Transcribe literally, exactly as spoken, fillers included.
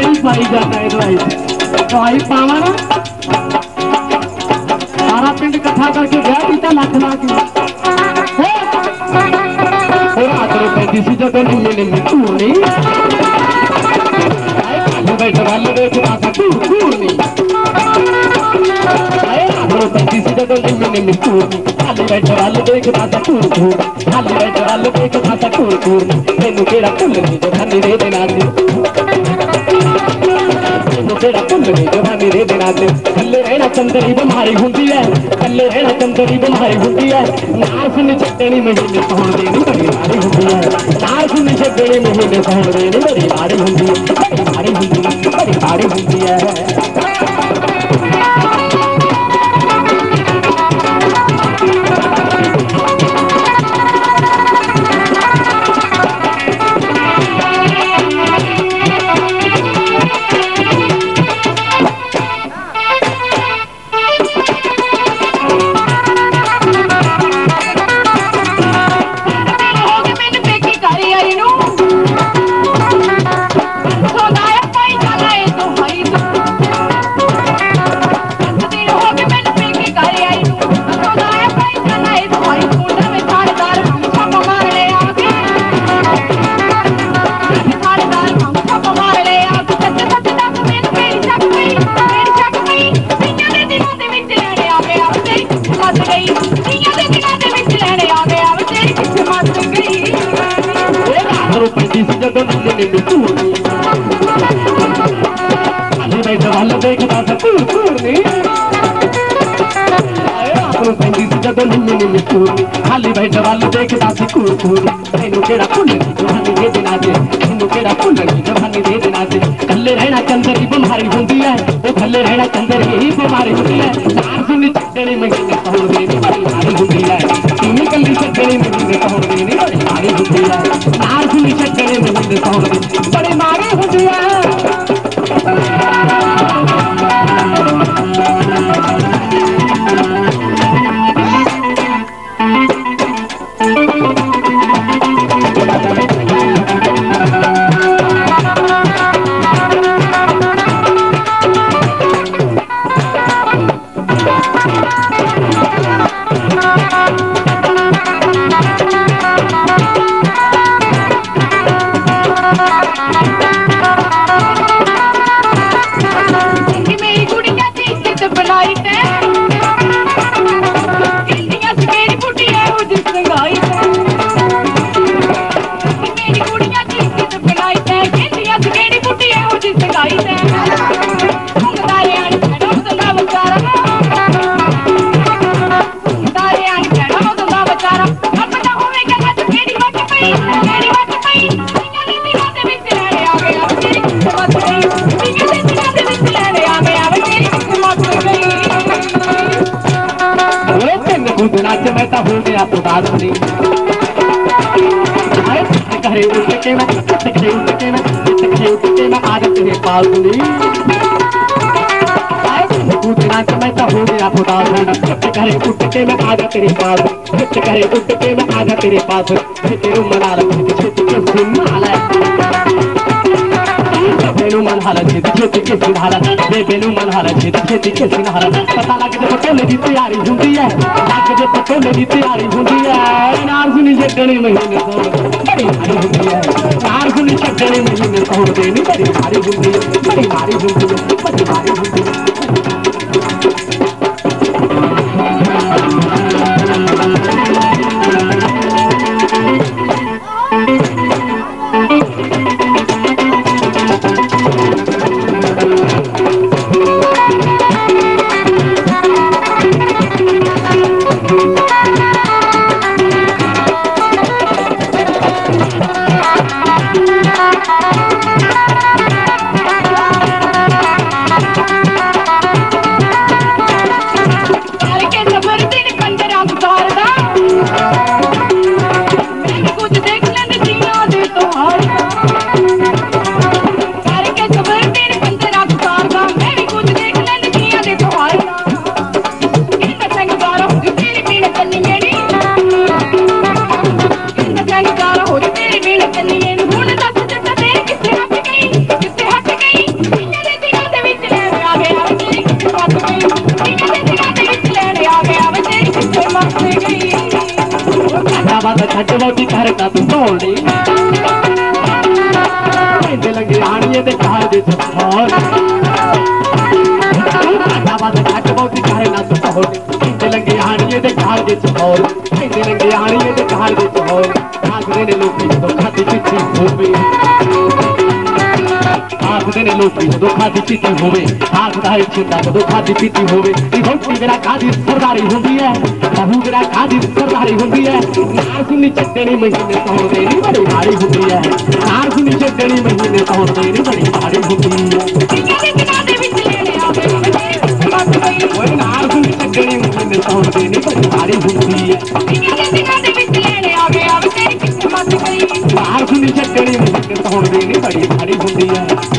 नहीं पाई जाता है दवाई दवाई पावा ना सारा पिंड इकट्ठा करके गया पीता लख ला के रात रो पैंती सी जगह नहीं मैंने मिटूर नहीं बैठ वाले देख रात दूर दूर नहीं रात रो पैंती सी जगह नहीं मैंने मिटूर खाली बैठ वाले देख रात दूर दूर खाली बैठ वाले देख रात दूर दूर तेनू केड़ा भुल नहीं जवानी रे देना तेरा भुल नहीं जवानी रे देना कल्ले रहना चंदरी बीमारी होंगी है कल्ले रहना चंदरी बीमारी होंगी है नार सुन छड़नी महीने सौण देनी बड़ी मारी होंगी है नार सुन छड़नी महीने सौण देनी बड़ी मारी होंगी है बड़ी मारी होंगी बड़ी मारी होंगी है खाली बैठ वाले देखदा सी कूर कूर तेनू केड़ा भुल नहीं जवानी दे देना दे तेनू केड़ा भुल नहीं जवानी दे देना दे कल्ले रहना चंदर की बीमारी होंदी है ओ कल्ले रहना चंदर की ही बीमारी होंदी है नार सुनी छड़नी महीने सौण देनी बड़ी मारी होंदी है तीनी कल्ली छड़नी महीने सौण देनी बड़ी मारी होंदी है नार सुनी छड़नी महीने सौण देनी बड़ी मारी होंदी है हो गया तो बात नहीं करे उठ के मैं उठ के उठ के मैं उठ के उठ के मैं आज तेरे पास नहीं कूदना तो मैं तो हो गया खुदा करे उठ के मैं आज तेरे पास करे उठ के मैं आज तेरे पास तेरे मना लगे बेनु मन हालत है खेती के सिधारा बे बेनु मन हालत है खेती के सिधारा पता लगे जब पटोले की तैयारी होती है लगे जब पटोले की तैयारी होती है नार सुनी छड़नी महीने सौण बड़ी भारी होती है नार सुनी छड़नी महीने सौण देनी बड़ी भारी होती है बड़ी भारी होती है बड़ी भारी होती है बात छट वोटी कर का तू तोड़ी पैंदे लंगे आनिए दे कार दे छौल आटा बात छट वोटी कर ना तू तोड़ी पैंदे लंगे आनिए दे कार दे छौल पैंदे लंगे आनिए दे कार दे छौल आखरे ने लोकी तो खाती चिट्ठी होवे आखरे ने लोकी तो खाती चिट्ठी होवे आखदा है चिंता तो खाती चिट्ठी होवे ई भौती मेरा कादी सरदारी होंदी है बहू मेरा कादी सरदारी होंदी है नार सुनी चटनी महीने तोड़ देनी बड़ी भारी होंदी है नार सुनी चटनी महीने तोड़ देनी बड़ी भारी होंदी है ओए नार सुनी चटनी महीने तोड़ देनी बड़ी भारी होंदी है नार सुनी चटनी महीने तोड़ देनी बड़ी भारी होंदी है